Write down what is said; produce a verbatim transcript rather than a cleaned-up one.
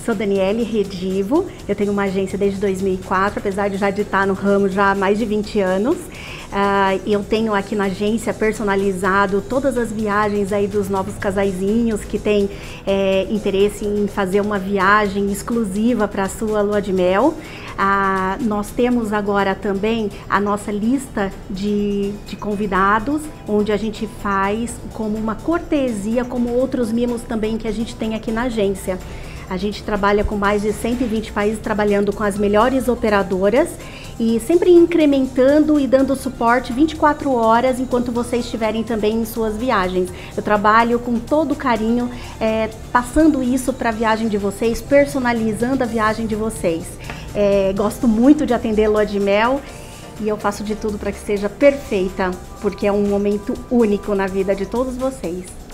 sou Daniele Redivo, eu tenho uma agência desde dois mil e quatro, apesar de já de estar no ramo já há mais de vinte anos. Uh, eu tenho aqui na agência personalizado todas as viagens aí dos novos casaizinhos que têm é, interesse em fazer uma viagem exclusiva para a sua lua de mel. Uh, nós temos agora também a nossa lista de, de convidados, onde a gente faz como uma cortesia, como outros mimos também que a gente tem aqui na agência. A gente trabalha com mais de cento e vinte países, trabalhando com as melhores operadoras e sempre incrementando e dando suporte vinte e quatro horas enquanto vocês estiverem também em suas viagens. Eu trabalho com todo carinho, é, passando isso para a viagem de vocês, personalizando a viagem de vocês. É, gosto muito de atender lua de mel e eu faço de tudo para que seja perfeita, porque é um momento único na vida de todos vocês.